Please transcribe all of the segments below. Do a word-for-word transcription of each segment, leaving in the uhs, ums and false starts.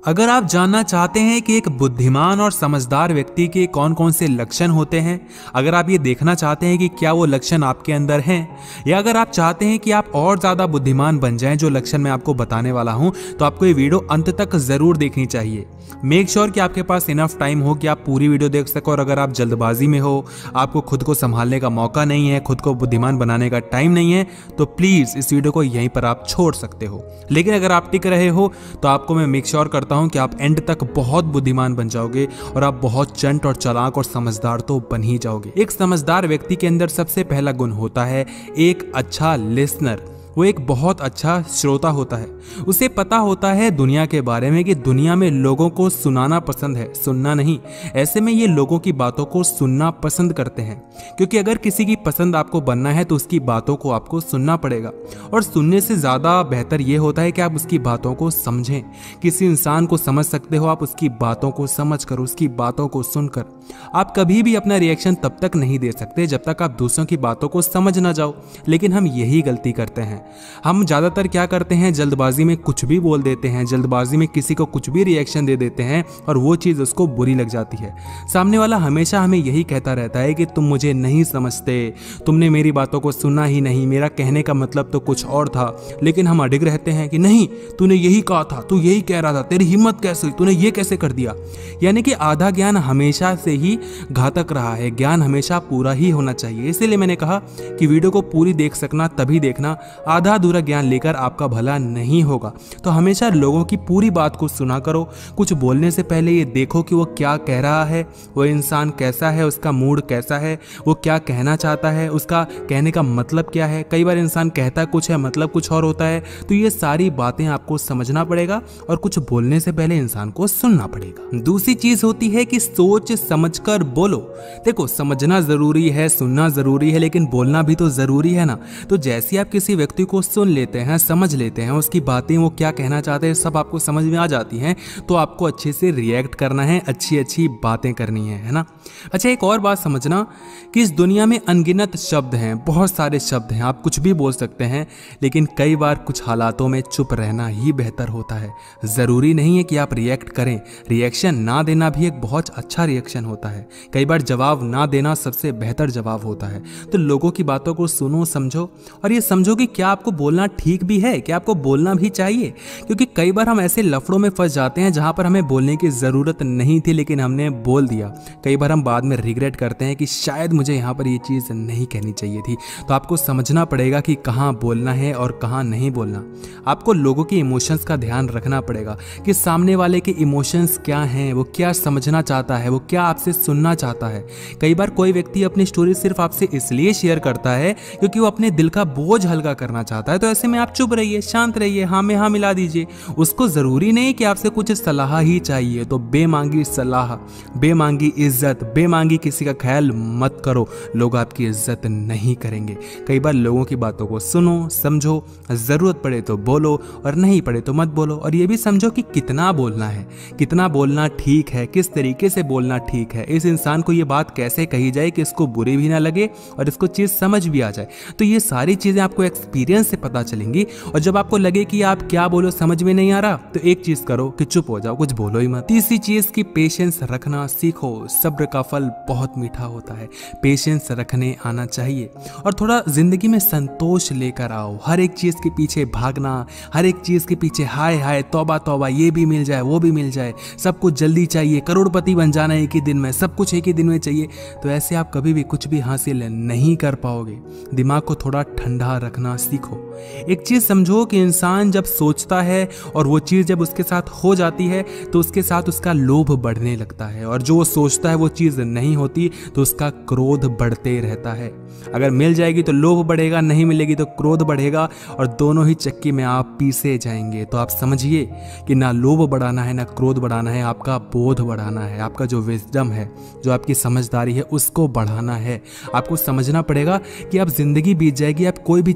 अगर आप जानना चाहते हैं कि एक बुद्धिमान और समझदार व्यक्ति के कौन कौन से लक्षण होते हैं, अगर आप ये देखना चाहते हैं कि क्या वो लक्षण आपके अंदर हैं, या अगर आप चाहते हैं कि आप और ज़्यादा बुद्धिमान बन जाएं, जो लक्षण मैं आपको बताने वाला हूं, तो आपको ये वीडियो अंत तक ज़रूर देखनी चाहिए। मेक श्योर कि आपके पास इनफ टाइम हो कि आप पूरी वीडियो देख सको। और अगर आप जल्दबाजी में हो, आपको खुद को संभालने का मौका नहीं है, खुद को बुद्धिमान बनाने का टाइम नहीं है, तो प्लीज़ इस वीडियो को यहीं पर आप छोड़ सकते हो। लेकिन अगर आप टिक रहे हो तो आपको मैं मेक श्योर करता हूं कि आप एंड तक बहुत बुद्धिमान बन जाओगे और आप बहुत चंट और चालाक और समझदार तो बन ही जाओगे। एक समझदार व्यक्ति के अंदर सबसे पहला गुण होता है एक अच्छा लिसनर। वो एक बहुत अच्छा श्रोता होता है। उसे पता होता है दुनिया के बारे में कि दुनिया में लोगों को सुनाना पसंद है, सुनना नहीं। ऐसे में ये लोगों की बातों को सुनना पसंद करते हैं, क्योंकि अगर किसी की पसंद आपको बनना है तो उसकी बातों को आपको सुनना पड़ेगा। और सुनने से ज़्यादा बेहतर ये होता है कि आप उसकी बातों को समझें। किसी इंसान को समझ सकते हो आप उसकी बातों को समझ कर, उसकी बातों को सुनकर। आप कभी भी अपना रिएक्शन तब तक नहीं दे सकते जब तक आप दूसरों की बातों को समझ ना जाओ। लेकिन हम यही गलती करते हैं। हम ज़्यादातर क्या करते हैं, जल्दबाजी में कुछ भी बोल देते हैं, जल्दबाजी में किसी को कुछ भी रिएक्शन दे देते हैं और वो चीज़ उसको बुरी लग जाती है। सामने वाला हमेशा हमें यही कहता रहता है कि तुम मुझे नहीं समझते, तुमने मेरी बातों को सुना ही नहीं, मेरा कहने का मतलब तो कुछ और था। लेकिन हम अडिग रहते हैं कि नहीं, तूने यही कहा था, तू यही कह रहा था, तेरी हिम्मत कैसे हुई, तूने ये कैसे कर दिया। यानी कि आधा ज्ञान हमेशा से ही घातक रहा है। ज्ञान हमेशा पूरा ही होना चाहिए। इसीलिए मैंने कहा कि वीडियो को पूरी देख सकना तभी देखना, आधा अधूरा ज्ञान लेकर आपका भला नहीं होगा। तो हमेशा लोगों की पूरी बात को सुना करो। कुछ बोलने से पहले ये देखो कि वो क्या कह रहा है, वो इंसान कैसा है, उसका मूड कैसा है, वो क्या कहना चाहता है, उसका कहने का मतलब क्या है। कई बार इंसान कहता कुछ है, मतलब कुछ और होता है। तो ये सारी बातें आपको समझना पड़ेगा और कुछ बोलने से पहले इंसान को सुनना पड़ेगा। दूसरी चीज होती है कि सोच समझकर बोलो। देखो, समझना जरूरी है, सुनना जरूरी है, लेकिन बोलना भी तो जरूरी है ना। तो जैसे आप किसी व्यक्ति को सुन लेते हैं, समझ लेते हैं, उसकी बातें, वो क्या कहना चाहते हैं, सब आपको समझ में आ जाती हैं, तो आपको अच्छे से रिएक्ट करना है, अच्छी अच्छी बातें करनी है, है ना। अच्छा, एक और बात समझना कि इस दुनिया में अनगिनत शब्द हैं, बहुत सारे शब्द हैं, आप कुछ भी बोल सकते हैं, लेकिन कई बार कुछ हालातों में चुप रहना ही बेहतर होता है। जरूरी नहीं है कि आप रिएक्ट करें, रिएक्शन ना देना भी एक बहुत अच्छा रिएक्शन होता है। कई बार जवाब ना देना सबसे बेहतर जवाब होता है। तो लोगों की बातों को सुनो, समझो और ये समझो कि क्या आपको बोलना ठीक भी है, क्या आपको बोलना भी चाहिए। क्योंकि कई बार हम ऐसे लफड़ों में फंस जाते हैं जहां पर हमें बोलने की जरूरत नहीं थी, लेकिन हमने बोल दिया। कई बार हम बाद में रिग्रेट करते हैं कि शायद मुझे यहाँ पर ये चीज़ नहीं कहनी चाहिए थी। तो आपको समझना पड़ेगा कि कहाँ बोलना है और कहाँ नहीं बोलना। आपको लोगों के इमोशंस का ध्यान रखना पड़ेगा कि सामने वाले के इमोशंस क्या हैं, वो क्या समझना चाहता है, वो क्या आपसे सुनना चाहता है। कई बार कोई व्यक्ति अपनी स्टोरी सिर्फ आपसे इसलिए शेयर करता है क्योंकि वो अपने दिल का बोझ हल्का करना चाहता है। तो ऐसे में आप चुप रहिए, शांत रहिए, हाँ में हाँ मिला दीजिए। उसको जरूरी नहीं कि आपसे कुछ सलाह ही चाहिए। तो बेमांगी सलाह, बेमांगी इज्जत, बेमांगी किसी का ख्याल मत करो, लोग आपकी इज्जत नहीं करेंगे। कई बार लोगों की बातों को सुनो, समझो, जरूरत पड़े तो बोलो और नहीं पड़े तो मत बोलो। और ये भी समझो कि कितना बोलना है, कितना बोलना ठीक है, किस तरीके से बोलना ठीक है। इस इंसान को ये बात कैसे कही जाए कि इसको बुरी भी ना लगे और इसको चीज समझ भी आ जाए। तो ये सारी चीजें आपको एक्सपीरियंस से पता चलेंगी। और जब आपको लगे कि आप क्या बोलो समझ में नहीं आ रहा, तो एक चीज करो कि चुप हो जाओ, कुछ बोलो ही मत। तीसरी चीज की पेशेंस रखना सीखो। सब्र का फल बहुत मीठा होता है, पेशेंस रखने आना चाहिए। और थोड़ा जिंदगी में संतोष लेकर आओ। हर एक चीज के पीछे भागना, हर एक चीज के पीछे हाय हाय तौबा तौबा, ये भी मिल जाए, वो भी मिल जाए, सब कुछ जल्दी चाहिए, करोड़पति बन जाना एक ही दिन में, सब कुछ एक ही दिन में चाहिए, तो ऐसे आप कभी भी कुछ भी हासिल नहीं कर पाओगे। दिमाग को थोड़ा ठंडा रखना सीखो। एक चीज समझो कि इंसान जब सोचता है और वो चीज जब उसके साथ हो जाती है तो उसके साथ उसका लोभ बढ़ने लगता है, और जो वो सोचता है वो चीज नहीं होती तो उसका क्रोध बढ़ते रहता है। अगर मिल जाएगी तो लोभ बढ़ेगा, नहीं मिलेगी तो क्रोध बढ़ेगा, और दोनों ही चक्की में आप पीसे जाएंगे। तो आप समझिए कि ना लोभ बढ़ाना है ना क्रोध बढ़ाना है, आपका बोध बढ़ाना है, आपका जो विजडम है, जो आपकी समझदारी है, उसको बढ़ाना है। आपको समझना पड़ेगा कि आप जिंदगी बीत जाएगी, आप कोई भी चीज कभी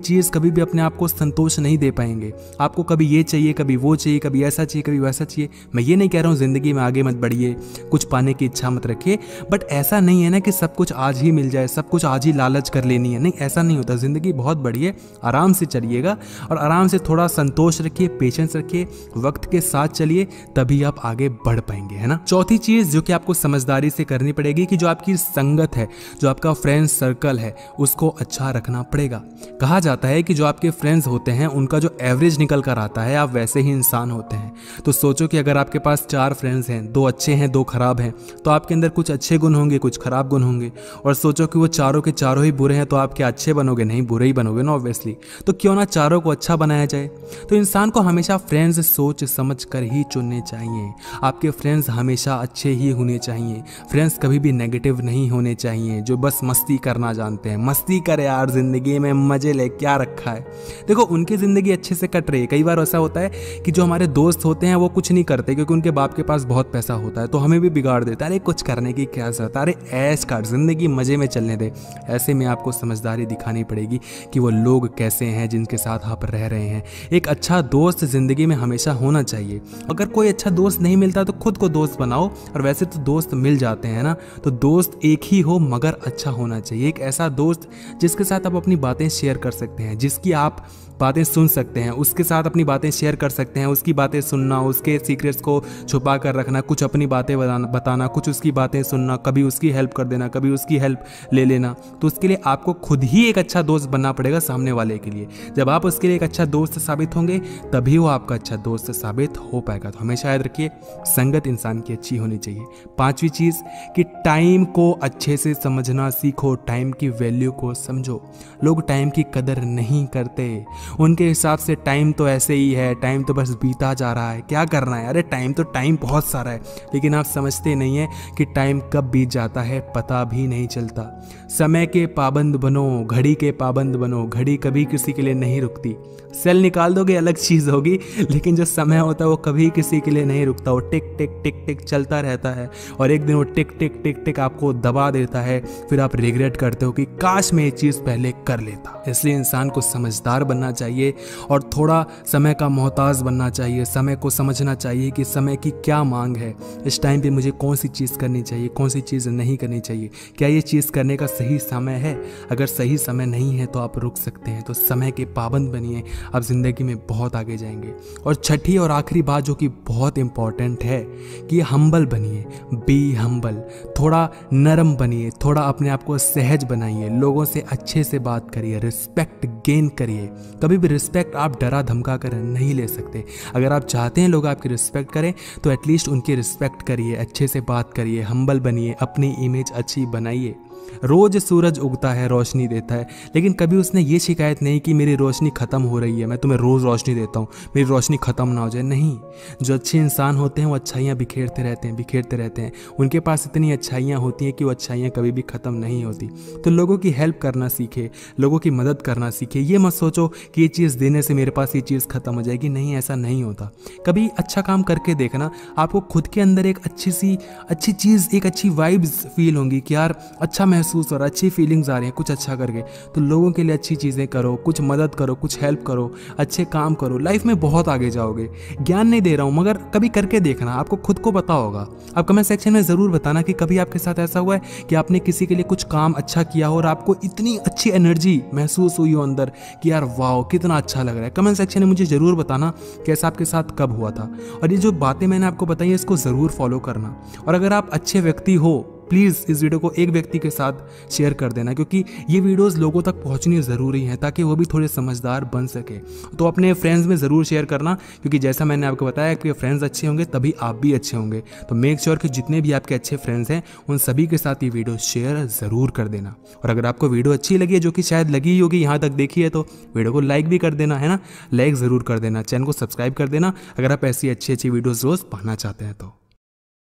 कभी भी अपने आप को संतोष नहीं दे पाएंगे। आपको कभी ये चाहिए, कभी वो चाहिए, कभी ऐसा चाहिए, कभी वैसा चाहिए। मैं ये नहीं कह रहा हूँ ज़िंदगी में आगे मत बढ़िए, कुछ पाने की इच्छा मत रखिए, बट ऐसा नहीं है ना कि सब कुछ आज ही मिल जाए, सब कुछ आज ही लालच कर लेनी है। नहीं, ऐसा नहीं होता। ज़िंदगी बहुत बड़ी है, आराम से चलिएगा और आराम से थोड़ा संतोष रखिए, पेशेंस रखिए, वक्त के साथ चलिए, तभी आप आगे बढ़ पाएंगे, है ना। चौथी चीज़ जो कि आपको समझदारी से करनी पड़ेगी कि जो आपकी संगत है, जो आपका फ्रेंड सर्कल है, उसको अच्छा रखना पड़ेगा। कहा जाता है कि जो आपके फ्रेंड्स होते हैं उनका जो एवरेज निकल कर आता है, आप वैसे ही इंसान होते हैं। तो सोचो कि अगर आपके पास चार फ्रेंड्स हैं, दो अच्छे हैं, दो खराब हैं, तो आपके अंदर कुछ अच्छे गुण होंगे, कुछ खराब गुण होंगे। और सोचो कि वो चारों के चारों ही बुरे हैं, तो आप क्या अच्छे बनोगे? नहीं, बुरे ही बनोगे ना ऑब्वियसली। तो क्यों ना चारों को अच्छा बनाया जाए। तो इंसान को हमेशा फ्रेंड्स सोच समझ कर ही चुनने चाहिए। आपके फ्रेंड्स हमेशा अच्छे ही होने चाहिए। फ्रेंड्स कभी भी नेगेटिव नहीं होने चाहिए, जो बस मस्ती करना जानते हैं। मस्ती कर यार, जिंदगी में मजे ले, क्या रखा है। देखो, उनकी जिंदगी अच्छे से कट रही है। कई बार ऐसा होता है कि जो हमारे दोस्त होते हैं वो कुछ नहीं करते क्योंकि उनके बाप के पास बहुत पैसा होता है, तो हमें भी बिगाड़ देता है। अरे कुछ करने की क्या जरूरत है, अरे ऐश कर, जिंदगी मजे में चलने दे। ऐसे में आपको समझदारी दिखानी पड़ेगी कि वो लोग कैसे हैं जिनके साथ आप रह रहे हैं। एक अच्छा दोस्त जिंदगी में हमेशा होना चाहिए। अगर कोई अच्छा दोस्त नहीं मिलता तो खुद को दोस्त बनाओ, और वैसे तो दोस्त मिल जाते हैं ना। तो दोस्त एक ही हो मगर अच्छा होना चाहिए। एक ऐसा दोस्त जिसके साथ आप अपनी बातें शेयर कर सकते हैं, जिसकी आप बातें सुन सकते हैं, उसके साथ अपनी बातें शेयर कर सकते हैं। उसकी बातें सुनना, उसके सीक्रेट्स को छुपा कर रखना, कुछ अपनी बातें बताना, कुछ उसकी बातें सुनना, कभी उसकी हेल्प कर देना, कभी उसकी हेल्प ले लेना। तो उसके लिए आपको खुद ही एक अच्छा दोस्त बनना पड़ेगा सामने वाले के लिए। जब आप उसके लिए एक अच्छा दोस्त साबित होंगे तभी वो आपका अच्छा दोस्त साबित हो पाएगा। तो हमेशा याद रखिए, संगत इंसान की अच्छी होनी चाहिए। पांचवी चीज़ कि टाइम को अच्छे से समझना सीखो, टाइम की वैल्यू को समझो। लोग टाइम की कदर नहीं करते। उनके हिसाब से टाइम तो ऐसे ही है, टाइम तो बस बीता जा रहा है, क्या करना है। अरे टाइम तो टाइम बहुत सारा है, लेकिन आप समझते नहीं है कि टाइम कब बीत जाता है पता भी नहीं चलता। समय के पाबंद बनो, घड़ी के पाबंद बनो। घड़ी कभी किसी के लिए नहीं रुकती। सेल निकाल दोगे अलग चीज़ होगी, लेकिन जो समय होता है वो कभी किसी के लिए नहीं रुकता। वो टिक टिक टिक टिक चलता रहता है, और एक दिन वो टिक टिक टिक टिक आपको दबा देता है। फिर आप रिग्रेट करते हो कि काश मैं ये चीज़ पहले कर लेता। इसलिए इंसान को समझदार बनना चाहिए और थोड़ा समय का मोहताज बनना चाहिए। समय को समझना चाहिए कि समय की क्या मांग है, इस टाइम पे मुझे कौन सी चीज़ करनी चाहिए, कौन सी चीज़ नहीं करनी चाहिए, क्या ये चीज़ करने का सही समय है। अगर सही समय नहीं है तो आप रुक सकते हैं। तो समय के पाबंद बनिए, आप ज़िंदगी में बहुत आगे जाएंगे। और छठी और आखिरी बात जो कि बहुत इंपॉर्टेंट है कि हम्बल बनिए, बी हम्बल। थोड़ा नरम बनिए, थोड़ा अपने आप को सहज बनाइए, लोगों से अच्छे से बात करिए, रिस्पेक्ट गेन करिए। कभी भी रिस्पेक्ट आप डरा धमका कर नहीं ले सकते। अगर आप चाहते हैं लोग आपकी रिस्पेक्ट करें तो एटलीस्ट उनकी रिस्पेक्ट करिए, अच्छे से बात करिए, हम्बल बनिए, अपनी इमेज अच्छी बनाइए। रोज सूरज उगता है, रोशनी देता है, लेकिन कभी उसने ये शिकायत नहीं कि मेरी रोशनी खत्म हो रही है, मैं तुम्हें रोज रोशनी देता हूँ, मेरी रोशनी खत्म ना हो जाए। नहीं, जो अच्छे इंसान होते हैं वो अच्छाइयाँ बिखेरते रहते हैं, बिखेरते रहते हैं। उनके पास इतनी अच्छाइयाँ होती हैं कि वो अच्छाइयाँ कभी भी खत्म नहीं होती। तो लोगों की हेल्प करना सीखे, लोगों की मदद करना सीखे। ये मत सोचो कि ये चीज़ देने से मेरे पास ये चीज़ खत्म हो जाएगी। नहीं, ऐसा नहीं होता। कभी अच्छा काम करके देखना, आपको खुद के अंदर एक अच्छी सी अच्छी चीज़, एक अच्छी वाइब्स फील होंगी कि यार अच्छा महसूस और अच्छी फीलिंग्स आ रही हैं कुछ अच्छा करके। तो लोगों के लिए अच्छी चीज़ें करो, कुछ मदद करो, कुछ हेल्प करो, अच्छे काम करो, लाइफ में बहुत आगे जाओगे। ज्ञान नहीं दे रहा हूँ मगर कभी करके देखना, आपको खुद को पता होगा। आप कमेंट सेक्शन में ज़रूर बताना कि कभी आपके साथ ऐसा हुआ है कि आपने किसी के लिए कुछ काम अच्छा किया हो और आपको इतनी अच्छी एनर्जी महसूस हुई हो अंदर कि यार वाओ कितना अच्छा लग रहा है। कमेंट सेक्शन में मुझे ज़रूर बताना कैसा आपके साथ कब हुआ था। और ये जो बातें मैंने आपको बताई है इसको ज़रूर फॉलो करना। और अगर आप अच्छे व्यक्ति हो प्लीज़ इस वीडियो को एक व्यक्ति के साथ शेयर कर देना, क्योंकि ये वीडियोस लोगों तक पहुंचनी ज़रूरी है ताकि वो भी थोड़े समझदार बन सके। तो अपने फ्रेंड्स में ज़रूर शेयर करना, क्योंकि जैसा मैंने आपको बताया कि फ्रेंड्स अच्छे होंगे तभी आप भी अच्छे होंगे। तो मेक श्योर कि जितने भी आपके अच्छे फ्रेंड्स हैं उन सभी के साथ ये वीडियो शेयर ज़रूर कर देना। और अगर आपको वीडियो अच्छी लगी है, जो कि शायद लगी ही होगी, यहाँ तक देखी है, तो वीडियो को लाइक भी कर देना, है ना। लाइक ज़रूर कर देना, चैनल को सब्सक्राइब कर देना अगर आप ऐसी अच्छी अच्छी वीडियोज़ रोज़ पाना चाहते हैं तो।